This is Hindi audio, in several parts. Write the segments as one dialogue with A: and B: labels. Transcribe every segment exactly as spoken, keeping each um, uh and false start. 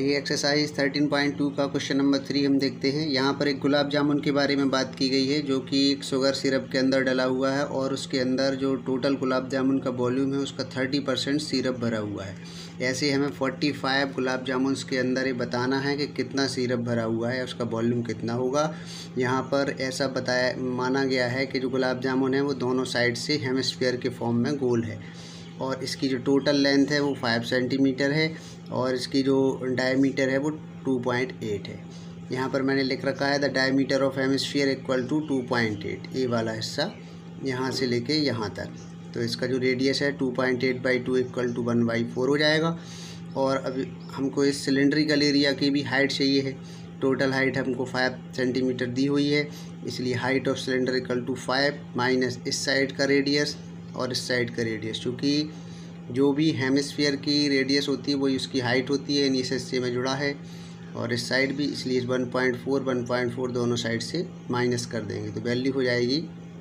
A: आइए एक्सरसाइज थर्टीन पॉइंट टू का क्वेश्चन नंबर थ्री हम देखते हैं। यहाँ पर एक गुलाब जामुन के बारे में बात की गई है जो कि एक शुगर सिरप के अंदर डला हुआ है और उसके अंदर जो टोटल गुलाब जामुन का वॉल्यूम है उसका थर्टी परसेंट सिरप भरा हुआ है। ऐसे हमें फोर्टी फाइव गुलाब जामुन के अंदर ये बताना है कि कितना सिरप भरा हुआ है, उसका वॉल्यूम कितना होगा। यहाँ पर ऐसा बताया माना गया है कि जो गुलाब जामुन है वो दोनों साइड से हेमिस्फीयर के फॉर्म में गोल है और इसकी जो टोटल लेंथ है वो फाइव सेंटीमीटर है और इसकी जो डायमीटर है वो टू पॉइंट एट है। यहाँ पर मैंने लिख रखा है the diameter of hemisphere equal to two point eight, ये वाला हिस्सा यहाँ से लेके यहाँ तक। तो इसका जो रेडियस है two point eight by two equal to one by four हो जाएगा। और अभी हमको इस सिलेंड्रिकल एरिया की भी हाइट चाहिए है। टोटल हाइट हमको फाइव सेंटीमीटर दी हुई है, इसलिए height of cylinder equal to five minus इस साइड का रेडियस और इस साइड का रेडियस, क्योंकि जो भी हेमिस्फीयर की रेडियस होती है वही उसकी हाइट होती है, इस हिस्से में जुड़ा है। और इस साइड भी, इसलिए one point four one point four दोनों साइड से माइनस कर देंगे तो वैल्यू हो जाएगी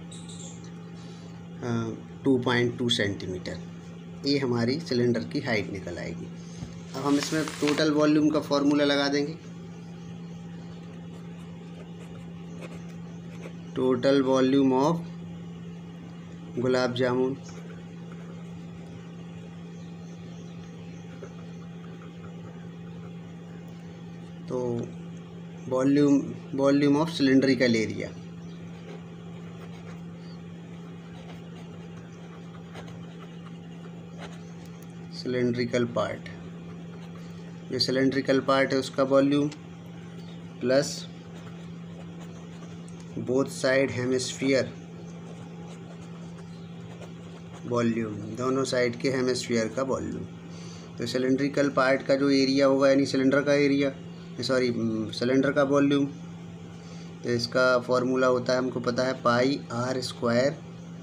A: टू पॉइंट टू सेंटीमीटर। ये हमारी सिलेंडर की हाइट निकल आएगी। अब हम इसमें टोटल वॉल्यूम का फॉर्मूला लगा देंगे। Total volume of gulab jamun तो volume volume of cylindrical area cylindrical part, जो सिलेंड्रिकल पार्ट है उसका volume plus both side hemisphere volume, दोनों साइड के हेमिस्फीयर का वॉल्यूम। तो सिलेंड्रिकल पार्ट का जो एरिया होगा यानी सिलेंडर का एरिया, सॉरी सिलेंडर का वॉल्यूम, तो इसका फॉर्मूला होता है, हमको पता है, pi are square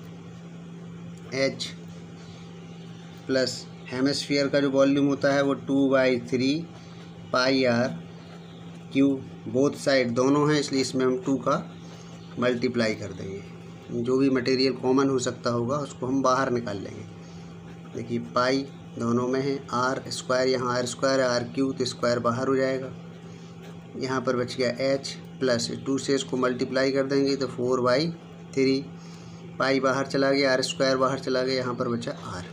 A: h plus hemisphere का जो वॉल्यूम होता है वो two by three pi r cube. Both side दोनों हैं इसलिए इसमें हम टू का मल्टीप्लाई कर देंगे। जो भी मटेरियल कॉमन हो सकता होगा उसको हम बाहर निकाल लेंगे। देखिए पाई दोनों में है, आर स्क्वायर, यहाँ आर स्क्वायर आर क्यू तो स्क्वायर बाहर हो जाएगा। यहाँ पर बच गया एच प्लस टू से इसको मल्टीप्लाई कर देंगे तो फोर बाई थ्री, पाई बाहर चला गया, आर स्क्वायर बाहर चला गया, यहाँ पर बचा r.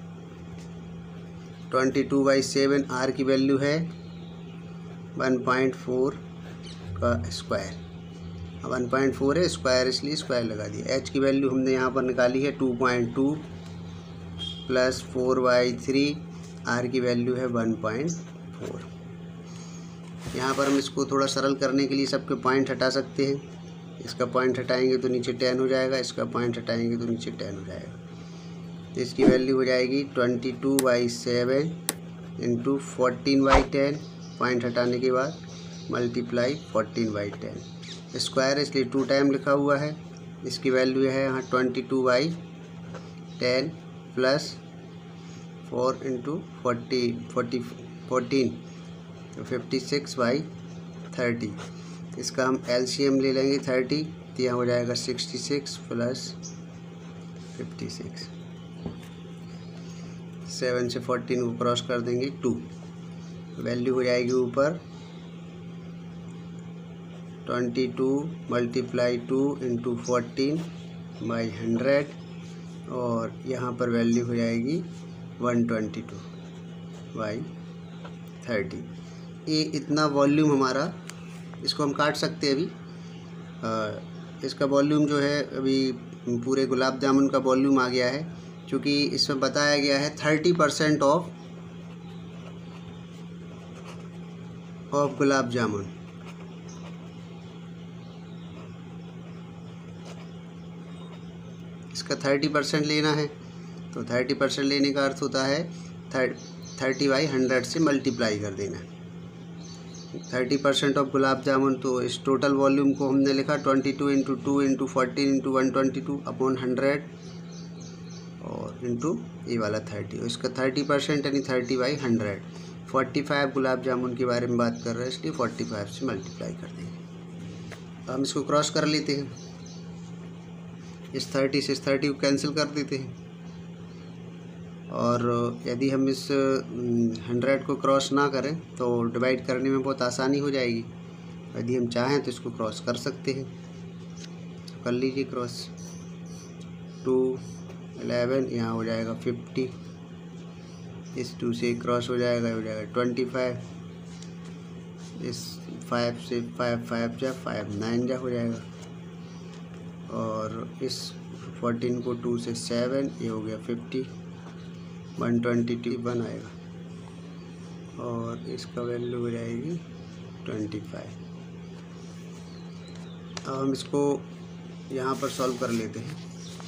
A: Twenty two by seven, are की वैल्यू है वन पॉइंट फोर का स्क्वायर, वन पॉइंट फोर है स्क्वायर इसलिए स्क्वायर लगा दिया। एच की वैल्यू हमने यहाँ पर निकाली है two point two plus four by three, r की वैल्यू है वन पॉइंट फोर। यहाँ पर हम इसको थोड़ा सरल करने के लिए सबके पॉइंट हटा सकते हैं। इसका पॉइंट हटाएंगे तो नीचे टेन हो जाएगा, इसका पॉइंट हटाएंगे तो नीचे टेन हो जाएगा। तो इसकी वैल्यू हो जाएगी twenty two by seven into fourteen by ten, point हटाने के बाद multiply fourteen by ten. Square इसलिए टू टाइम लिखा हुआ है। इसकी वैल्यू है यहाँ twenty two by ten plus four into forty forty fourteen तो फिफ्टी सिक्स बाई थर्टी। इसका हम एलसीएम ले लेंगे थर्टी, तो यहाँ हो जाएगा sixty six plus fifty six. Seven से फोर्टीन को क्रॉस कर देंगे टू, वैल्यू हो जाएगी ऊपर twenty two multiply two into fourteen by hundred और यहाँ पर वैल्यू हो जाएगी one twenty two by thirty. ये इतना वॉल्यूम हमारा, इसको हम काट सकते हैं अभी। आ, इसका वॉल्यूम जो है अभी पूरे गुलाब जामुन का वॉल्यूम आ गया है, क्योंकि इसमें बताया गया है thirty percent of of gulab jamun. इसका थर्टी परसेंट लेना है तो थर्टी परसेंट लेने का अर्थ होता है थर्टी बाई हंड्रेड से मल्टीप्लाई कर देना। Thirty percent of gulab jamun, तो इस टोटल वॉल्यूम को हमने लिखा twenty two into two into fourteen into one twenty two upon hundred और इंटू ये वाला थर्टी, और इसका थर्टी परसेंट यानी thirty by hundred. Forty five gulab jamun के बारे में बात कर रहे हैं इसलिए फोर्टी फाइव से मल्टीप्लाई कर देंगे। हम इसको क्रॉस कर लेते हैं, इस थर्टी से इस थर्टी को कैंसिल कर देते हैं। और यदि हम इस हंड्रेड को क्रॉस ना करें तो डिवाइड करने में बहुत आसानी हो जाएगी। यदि हम चाहें तो इसको क्रॉस कर सकते हैं, तो कर लीजिए क्रॉस। टू एलेवन यहाँ हो जाएगा फिफ्टी, इस टू से क्रॉस हो जाएगा हो जाएगा ट्वेंटी फाइव, इस फाइव से फाइव फाइव जा फाइव नाइन जा हो जाएगा, और इस फोर्टीन को टू से सेवन, ये हो गया fifty, one twenty two one आएगा, और इसका वैल्यू हो जाएगी ट्वेंटी फाइव। अब हम इसको यहाँ पर सॉल्व कर लेते हैं।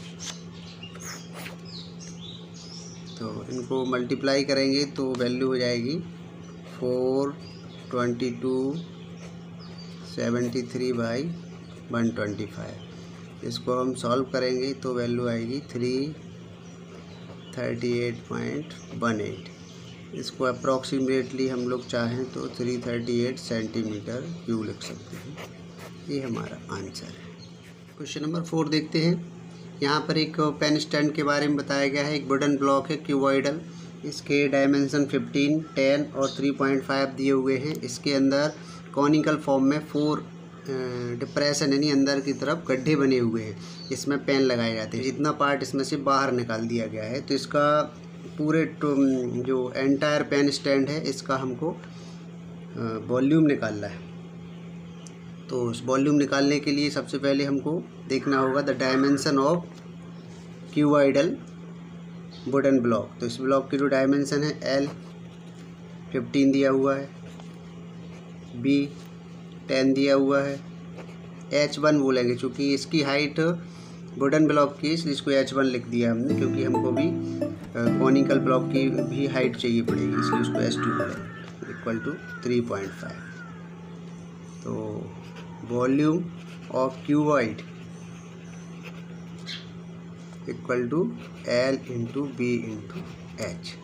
A: तो इनको मल्टीप्लाई करेंगे तो वैल्यू हो जाएगी four twenty two seventy three by one twenty five. इसको हम सॉल्व करेंगे तो वैल्यू आएगी three thirty eight point one eight. इसको अप्रॉक्सीमेटली हम लोग चाहें तो three thirty eight centimetre cube लिख सकते हैं। ये हमारा आंसर है। क्वेश्चन नंबर फोर देखते हैं। यहाँ पर एक पेन स्टैंड के बारे में बताया गया है। एक वुडन ब्लॉक है क्यूबॉइडल, इसके डायमेंशन फिफ्टीन, टेन और थ्री पॉइंट फाइव दिए हुए हैं। इसके अंदर कॉनिकल फॉर्म में फोर डिप्रेशन यानी अंदर की तरफ गड्ढे बने हुए हैं, इसमें पेन लगाए जाते हैं। इतना पार्ट इसमें से बाहर निकाल दिया गया है। तो इसका पूरे जो एंटायर पेन स्टैंड है इसका हमको वॉल्यूम निकालना है। तो उस वॉल्यूम निकालने के लिए सबसे पहले हमको देखना होगा the dimension of cuboidal wooden block. तो इस ब्लॉक की जो डायमेंशन है एल फिफ्टीन दिया हुआ है, बी टेन दिया हुआ है, एच वन बोलेंगे चूँकि इसकी हाइट वुडन ब्लॉक की, इसलिए इसको एच वन लिख दिया हमने, क्योंकि हमको भी कॉनिकल ब्लॉक की भी हाइट चाहिए पड़ेगी, इसलिए उसको एच टू बोलेंगे, equal to three point five. तो volume of cuboid equal to l into B into h.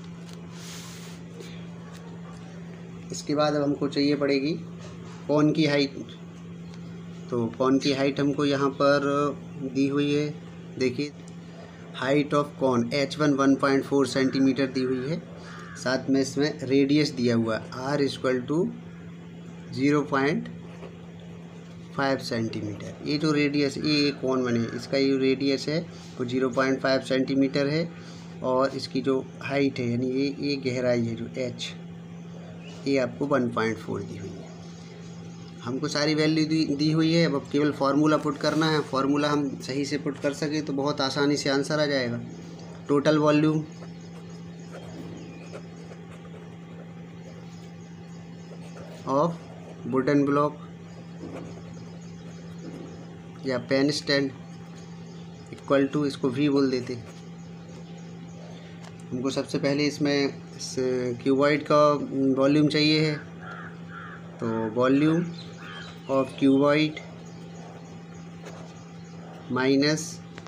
A: इसके बाद अब हमको चाहिए पड़ेगी कॉन की हाइट। तो कॉन की हाइट हमको यहाँ पर दी हुई है, देखिए height of cone h one one point four centimetre दी हुई है, साथ में इसमें रेडियस दिया हुआ है r equal to zero point five centimetre. ये जो रेडियस ये कौन बने, इसका ये रेडियस है वो ज़ीरो पॉइंट फाइव सेंटीमीटर है, और इसकी जो हाइट है यानी ये ये गहराई है जो एच, ये आपको वन पॉइंट फोर दी हुई है। हमको सारी वैल्यू दी दी हुई है। अब केवल फार्मूला पुट करना है। फार्मूला हम सही से पुट कर सके तो बहुत आसानी से आंसर आ जाएगा। Total volume of wooden block या पेन स्टैंड इक्वल टू, इसको वी बोल देते। हमको सबसे पहले इसमें क्यूबॉइड का वॉल्यूम चाहिए है, तो volume of cuboid minus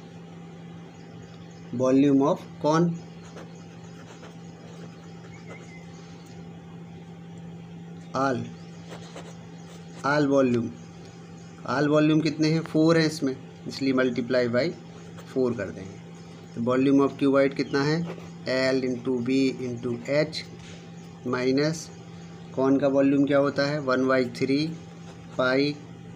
A: volume of cone, all all volume all volume कितने हैं, फोर है इसमें, इसलिए मल्टीप्लाई बाई फोर कर देंगे। तो वॉल्यूम ऑफ क्यूबॉइड कितना है, L into B into H, minus cone का वॉल्यूम क्या होता है, one by three pi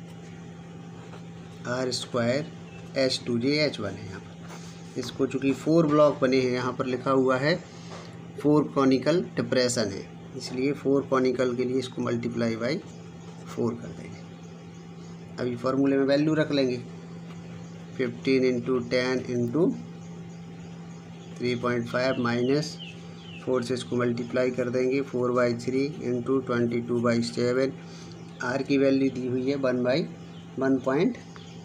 A: are square H two J H one है। यहाँ पर इसको चूँकि फोर ब्लॉक बने हैं, यहाँ पर लिखा हुआ है फोर कॉनिकल डिप्रेशन है, इसलिए फोर कॉनिकल के लिए इसको मल्टीप्लाई बाई फोर कर देंगे। अभी फार्मूले में वैल्यू रख लेंगे, fifteen into ten into three point five minus four से इसको मल्टीप्लाई कर देंगे, four by three into twenty two by seven. Are की वैल्यू दी हुई है one by one point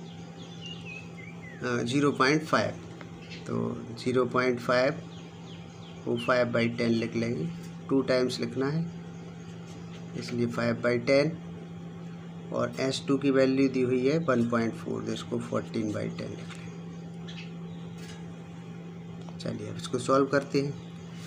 A: zero point five, तो ज़ीरो पॉइंट फाइव को फाइव बाई टेन लिख लेंगे, टू टाइम्स लिखना है इसलिए फाइव बाई टेन, और एस टू की वैल्यू दी हुई है वन पॉइंट फोर, तो इसको फोर्टीन बाई टेन लिख लेंगे। चलिए अब इसको सॉल्व करते हैं।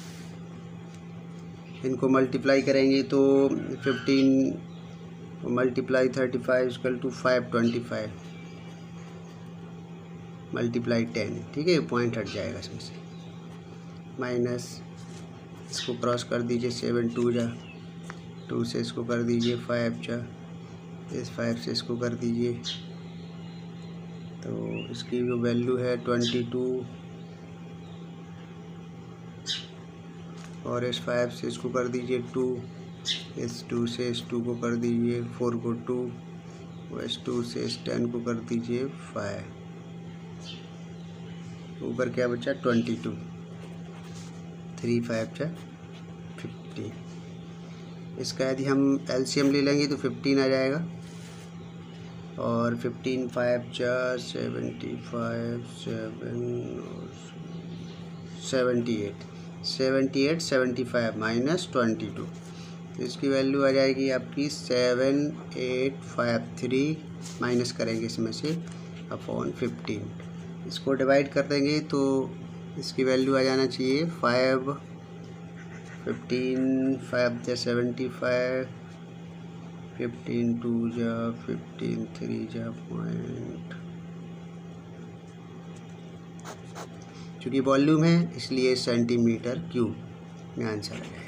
A: इनको मल्टीप्लाई करेंगे तो fifteen multiply thirty five equal to five twenty five multiply ten, ठीक है, पॉइंट हट जाएगा इसमें से। माइनस इसको क्रॉस कर दीजिए, सेवन टू जा टू से इसको कर दीजिए फाइव जा, इस फाइव से इसको कर दीजिए, तो इसकी जो वैल्यू है ट्वेंटी टू, और इस फाइव से इसको कर दीजिए टू, इस टू से इस टू को कर दीजिए फोर को टू, और इस टू से इस टेन को कर दीजिए फाइव, ऊपर क्या बचा ट्वेंटी टू, थ्री फाइव जा फिफ्टीन। इसका यदि हम एलसीएम ले लेंगे तो फिफ्टीन आ जाएगा, और फिफ्टीन फाइव जा सेवेंटी फाइव, सेवन और seventy eight, seventy eight seventy five minus twenty two, तो इसकी वैल्यू आ जाएगी आपकी seven eight five three, minus करेंगे इसमें से अपॉन फिफ्टीन, इसको डिवाइड कर देंगे तो इसकी वैल्यू आ जाना चाहिए फाइव, फिफ्टीन फाइव जा सेवेंटी फाइव, फिफ्टीन टू जा फिफ्टीन, थ्री जा पॉइंट, चूँकि वॉल्यूम है इसलिए सेंटीमीटर क्यूब में आंसर है।